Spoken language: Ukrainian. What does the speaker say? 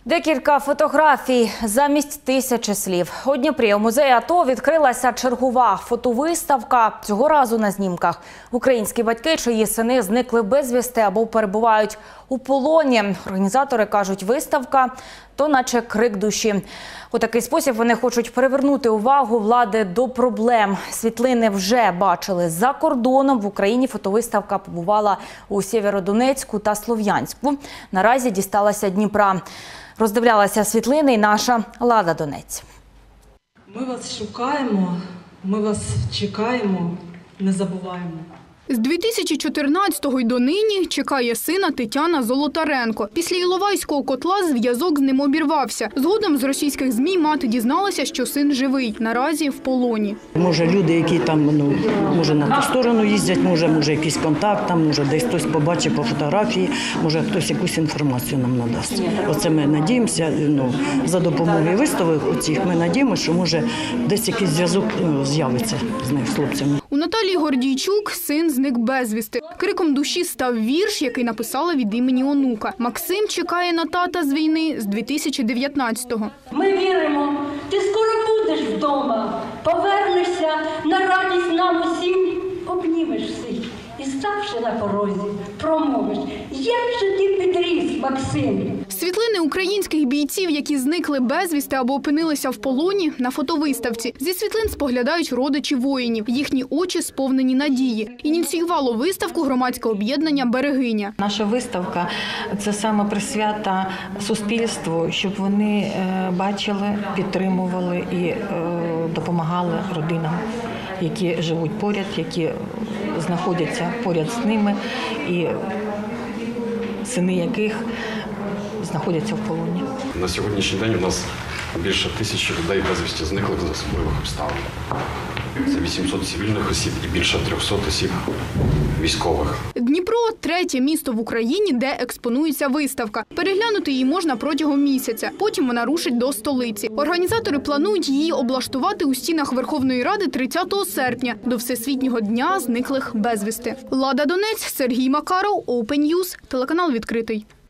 Декілька фотографій замість тисячі слів. У Дніпрі у музеї АТО відкрилася чергова фотовиставка. Цього разу на знімках українські батьки, чиї сини зникли безвісти або перебувають у полоні. Організатори кажуть, виставка – то наче крик душі. У такий спосіб вони хочуть привернути увагу влади до проблем. Світлини вже бачили за кордоном. В Україні фотовиставка побувала у Сєвєродонецьку та Слов'янську. Наразі дісталася Дніпра. Роздивлялася світлини і наша Лада Донець. Ми вас шукаємо, ми вас чекаємо, не забуваємо. З 2014-го й донині чекає сина Тетяна Золотаренко. Після Іловайського котла зв'язок з ним обірвався. Згодом з російських ЗМІ мати дізналася, що син живий. Наразі в полоні. Може люди, які там, може на ту сторону їздять, може якийсь контакт, там, може десь хтось побачить по фотографії, може хтось якусь інформацію нам надасть. Оце ми надіємося, за допомогою виставок оцих, ми надіємося, що може десь якийсь зв'язок з'явиться з них, з хлопцями. У Наталії Гордійчук син зник безвісти. Криком душі став вірш, який написала від імені онука. Максим чекає на тата з війни з 2019-го. Ми віримо, ти скоро будеш вдома, повернешся на радість нам усім, обнімеш всіх і, ставши на порозі, промовиш, як же ти підріс, Максим. Світлини українських бійців, які зникли безвісти або опинилися в полоні, на фотовиставці. Зі світлин споглядають родичі воїнів. Їхні очі сповнені надії. Ініціювало виставку громадське об'єднання «Берегиня». Наша виставка – це саме присвята суспільству, щоб вони бачили, підтримували і допомагали родинам, які живуть поряд, які знаходяться поряд з ними і сини яких знаходяться в полоні. На сьогоднішній день у нас більше 1000 людей безвісті зниклих за особливих обставин. Це 800 цивільних осіб і більше 300 осіб військових. Дніпро – третє місто в Україні, де експонується виставка. Переглянути її можна протягом місяця. Потім вона рушить до столиці. Організатори планують її облаштувати у стінах Верховної Ради 30 серпня, до Всесвітнього дня зниклих безвісти. Лада Донець, Сергій Макаров, Open News, телеканал «Відкритий».